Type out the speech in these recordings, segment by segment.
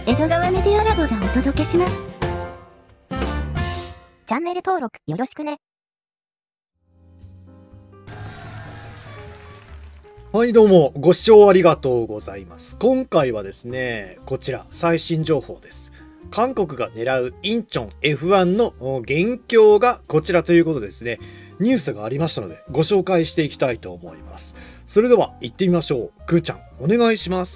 江戸川メディアラボがお届けします。 チャンネル登録よろしくね。 はいどうもご視聴ありがとうございます。今回はですね、こちら最新情報です。韓国が狙うインチョン F1 の現況がこちらということでですね、ニュースがありましたのでご紹介していきたいと思います。それでは行ってみましょう。くーちゃんお願いします。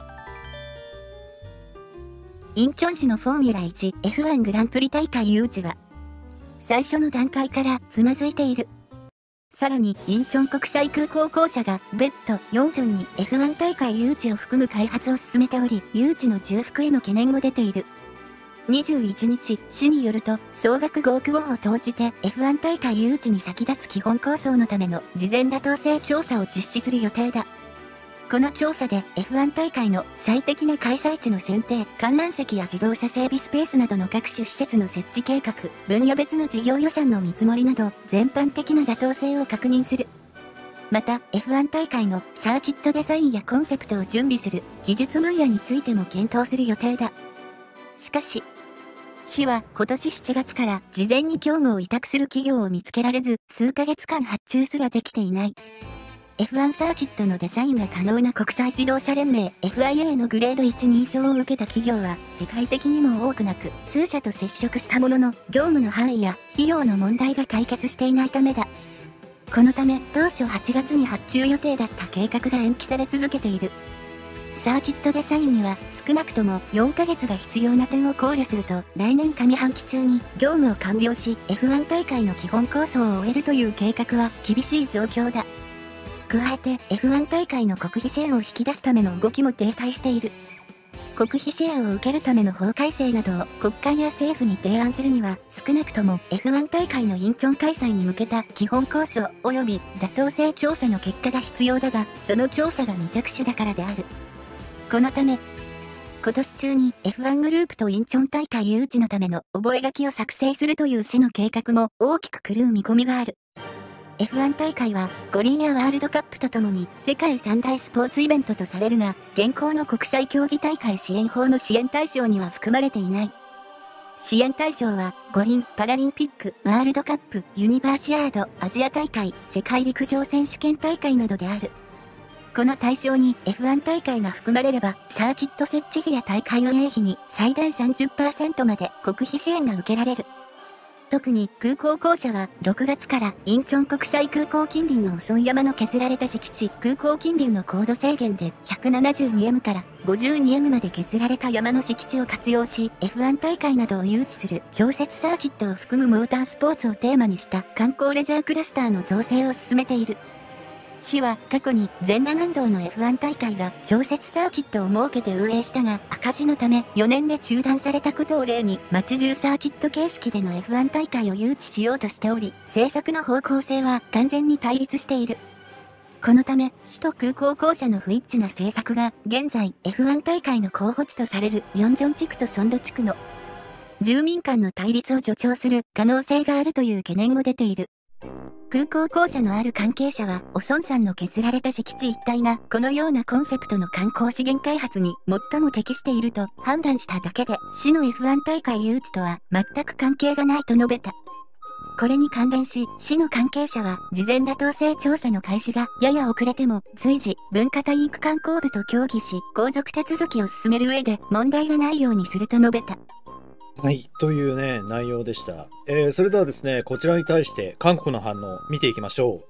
インチョン市のフォーミュラ 1F1 グランプリ大会誘致が最初の段階からつまずいている。さらにインチョン国際空港公社が別途ヨンチョンに F1 大会誘致を含む開発を進めており、誘致の重複への懸念も出ている。21日、市によると、総額5億ウォンを投じて F1 大会誘致に先立つ基本構想のための事前妥当性調査を実施する予定だ。この調査で F1 大会の最適な開催地の選定、観覧席や自動車整備スペースなどの各種施設の設置計画、分野別の事業予算の見積もりなど、全般的な妥当性を確認する。また、F1 大会のサーキットデザインやコンセプトを準備する技術分野についても検討する予定だ。しかし、市は今年7月から事前に業務を委託する企業を見つけられず、数ヶ月間発注すらできていない。F1 サーキットのデザインが可能な国際自動車連盟 FIA のグレード1認証を受けた企業は世界的にも多くなく、数社と接触したものの業務の範囲や費用の問題が解決していないためだ。このため当初8月に発注予定だった計画が延期され続けている。サーキットデザインには少なくとも4ヶ月が必要な点を考慮すると、来年上半期中に業務を完了し F1 大会の基本構想を終えるという計画は厳しい状況だ。加えて F1 大会の国費支援を引き出すための動きも停滞している。国費支援を受けるための法改正などを国会や政府に提案するには、少なくとも F1 大会のインチョン開催に向けた基本構想及び妥当性調査の結果が必要だが、その調査が未着手だからである。このため、今年中に F1 グループとインチョン大会誘致のための覚書を作成するという市の計画も大きく狂う見込みがある。F1 大会は五輪やワールドカップとともに世界三大スポーツイベントとされるが、現行の国際競技大会支援法の支援対象には含まれていない。支援対象は五輪、パラリンピック、ワールドカップ、ユニバーシアード、アジア大会、世界陸上選手権大会などである。この対象に F1 大会が含まれれば、サーキット設置費や大会運営費に最大 30% まで国費支援が受けられる。特に空港公社は6月からインチョン国際空港近隣の細い山の削られた敷地、空港近隣の高度制限で 172M から 52M まで削られた山の敷地を活用し、F1 大会などを誘致する常設サーキットを含むモータースポーツをテーマにした観光レジャークラスターの造成を進めている。市は過去に全裸南道の F1 大会が常設サーキットを設けて運営したが、赤字のため4年で中断されたことを例に、街中サーキット形式での F1 大会を誘致しようとしており、政策の方向性は完全に対立している。このため、市と空港公社の不一致な政策が、現在 F1 大会の候補地とされるミョンジョン地区とソンド地区の住民間の対立を助長する可能性があるという懸念も出ている。空港公社のある関係者は、オソン山の削られた敷地一帯がこのようなコンセプトの観光資源開発に最も適していると判断しただけで、市の F1 大会誘致とは全く関係がないと述べた。これに関連し、市の関係者は、事前妥当性調査の開始がやや遅れても、随時、文化体育観光部と協議し、後続手続きを進める上で問題がないようにすると述べた。 はい、というね、内容でした。それではですね、こちらに対して韓国の反応見ていきましょ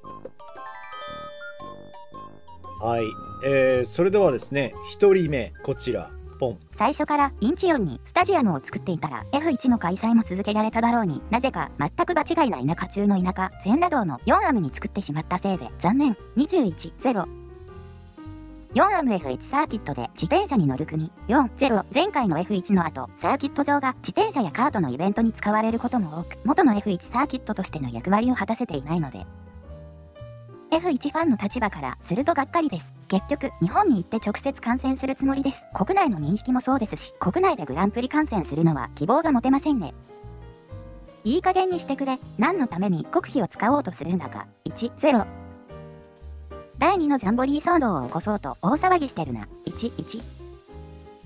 う。はい、それではですね、1人目、こちら、ポン。 最初からインチョンにスタジアムを作っていたら F1 の開催も続けられただろうに、なぜか全く場違いな田舎中の田舎、全裸道の4アムに作ってしまったせいで残念。21-0。4アム F1 サーキットで自転車に乗る国。4-0。前回の F1 の後、サーキット場が自転車やカートのイベントに使われることも多く、元の F1 サーキットとしての役割を果たせていないので、F1 ファンの立場からするとがっかりです。結局、日本に行って直接観戦するつもりです。国内の認識もそうですし、国内でグランプリ観戦するのは希望が持てませんね。いい加減にしてくれ。何のために国費を使おうとするんだか。1-0。第2のジャンボリー騒動を起こそうと大騒ぎしてるな。1-1。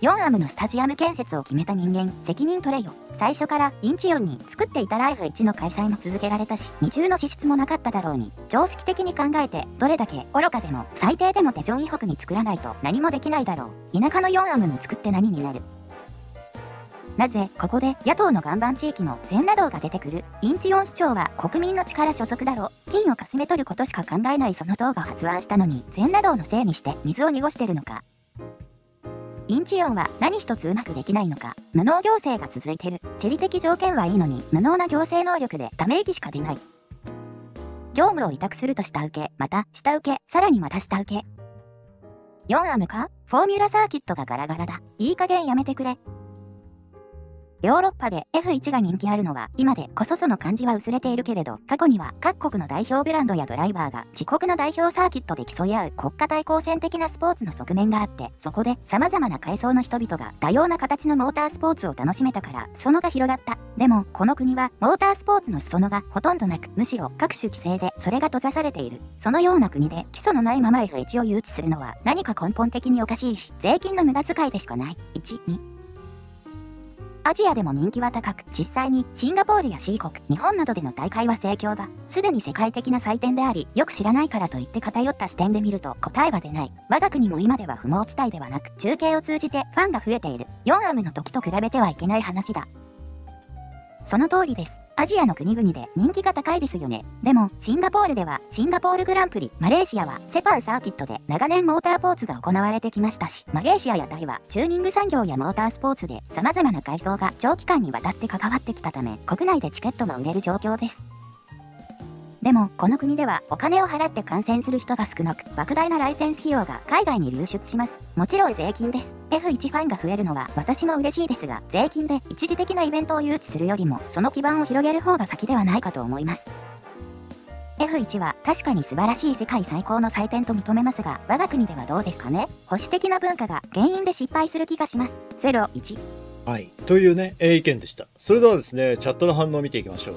4アムのスタジアム建設を決めた人間、責任取れよ。最初からインチオンに作っていたら F1 の開催も続けられたし、二重の支出もなかっただろうに、常識的に考えて、どれだけ愚かでも、最低でもテジョン以北に作らないと何もできないだろう。田舎の4アムに作って何になる。なぜ、ここで野党の岩盤地域の全羅道が出てくる。インチオン市長は国民の力所属だろ。金をかすめ取ることしか考えないその党が発案したのに、全羅道のせいにして水を濁してるのか。インチオンは何一つうまくできないのか。無能行政が続いてる。地理的条件はいいのに、無能な行政能力でため息しか出ない。業務を委託すると下請け、また下請け、さらにまた下請け。4アムか？フォーミュラサーキットがガラガラだ。いい加減やめてくれ。ヨーロッパで F1 が人気あるのは今でこそその感じは薄れているけれど、過去には各国の代表ブランドやドライバーが自国の代表サーキットで競い合う国家対抗戦的なスポーツの側面があって、そこで様々な階層の人々が多様な形のモータースポーツを楽しめたから裾野が広がった。でもこの国はモータースポーツの裾野がほとんどなく、むしろ各種規制でそれが閉ざされている。そのような国で基礎のないまま F1 を誘致するのは何か根本的におかしいし、税金の無駄遣いでしかない。1、2アジアでも人気は高く、実際にシンガポールや C 国、日本などでの大会は盛況だ。すでに世界的な祭典であり、よく知らないからといって偏った視点で見ると答えが出ない。我が国も今では不毛地帯ではなく、中継を通じてファンが増えている。4アムの時と比べてはいけない話だ。その通りです。アジアの国々で人気が高いですよね。でも、シンガポールではシンガポールグランプリ、マレーシアはセパンサーキットで長年モータースポーツが行われてきましたし、マレーシアやタイはチューニング産業やモータースポーツで様々な階層が長期間にわたって関わってきたため、国内でチケットが売れる状況です。でも、この国ではお金を払って観戦する人が少なく、莫大なライセンス費用が海外に流出します。もちろん税金です。F1 ファンが増えるのは私も嬉しいですが、税金で一時的なイベントを誘致するよりも、その基盤を広げる方が先ではないかと思います。F1 は確かに素晴らしい世界最高の祭典と認めますが、我が国ではどうですかね？保守的な文化が原因で失敗する気がします。01。 はい。というね、意見でした。それではですね、チャットの反応を見ていきましょう。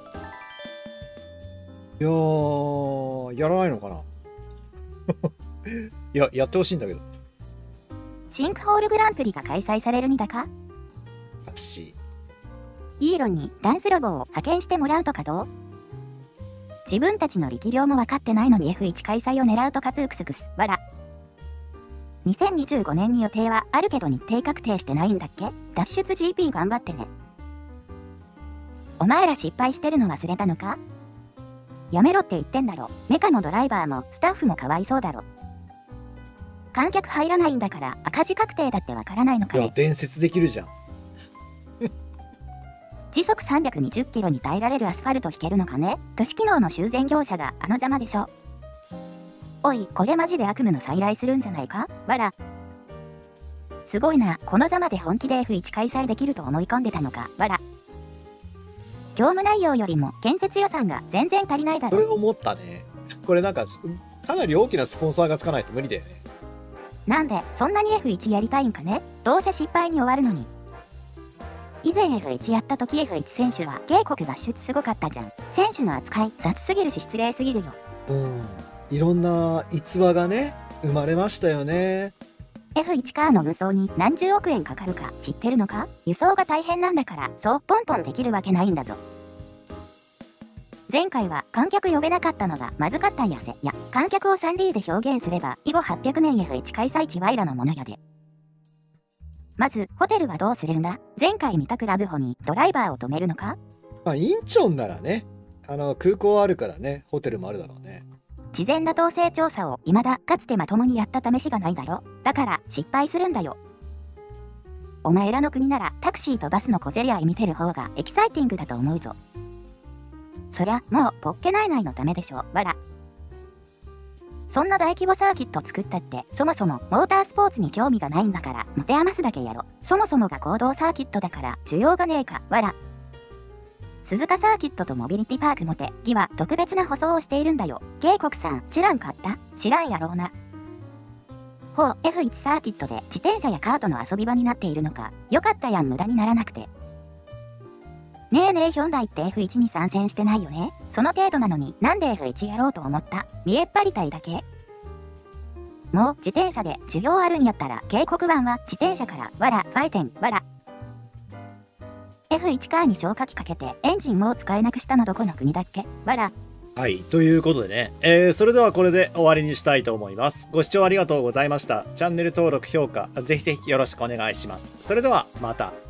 いやー、やらないのかなやってほしいんだけど。 シンクホールグランプリが開催されるにだか？ らしい。イーロンにダンスロボを派遣してもらうとかどう？自分たちの力量も分かってないのに F1 開催を狙うとかプークスクス、わら。2025年に予定はあるけど日程確定してないんだっけ？脱出 GP 頑張ってね。お前ら失敗してるの忘れたのか？やめろって言ってんだろ。メカもドライバーもスタッフもかわいそうだろ。観客入らないんだから赤字確定だってわからないのかね。 いや、伝説できるじゃん。 時速320キロに耐えられるアスファルト引けるのかね。都市機能の修繕業者があのざまでしょ。おい、これマジで悪夢の再来するんじゃないか？わら。すごいな、このざまで本気で F1 開催できると思い込んでたのか？わら。業務内容よりも建設予算が全然足りないだろ。 これ思ったね。これなんか、かなり大きなスポンサーがつかないと無理だよね。 なんで、そんなに F1 やりたいんかね？どうせ失敗に終わるのに。以前 F1 やった時 F1 選手は警告脱出すごかったじゃん。選手の扱い雑すぎるし失礼すぎるよ。 いろんな逸話がね、生まれましたよね。 F1 カーの運送に何十億円かかるか知ってるのか？輸送が大変なんだから、そうポンポンできるわけないんだぞ。前回は観客呼べなかったのがまずかったんやせ。や、観客を 3D で表現すれば、以後800年 F1 開催地ワイらのものやで。まず、ホテルはどうするんだ？前回見たクラブホにドライバーを止めるのか？ まあ、インチョンならね、空港あるからね、ホテルもあるだろうね。 事前な統制調査を未だかつてまともにやった試しがないだろ。だから失敗するんだよ。お前らの国ならタクシーとバスの小競り合い見てる方がエキサイティングだと思うぞ。そりゃもうポッケないないのためでしょ。わら。そんな大規模サーキット作ったってそもそもモータースポーツに興味がないんだから持て余すだけやろ。そもそもが公道サーキットだから需要がねえか。わら。鈴鹿サーキットとモビリティパークモテギは特別な舗装をしているんだよ。警国さん知らんかった？知らんやろうな。ほう、 F1 サーキットで自転車やカートの遊び場になっているのか。よかったやん、無駄にならなくて。ねえねえ、ヒョンダイって F1 に参戦してないよね。その程度なのになんで F1 やろうと思った？見えっ張りたいだけ？ もう自転車で需要あるんやったら警告板は自転車からわらファイテンわら。F1 カーに消火器かけてエンジンもう使えなくしたのどこの国だっけわら。 はい。ということでね、それではこれで終わりにしたいと思います。ご視聴ありがとうございました。チャンネル登録、評価、ぜひぜひよろしくお願いします。それではまた。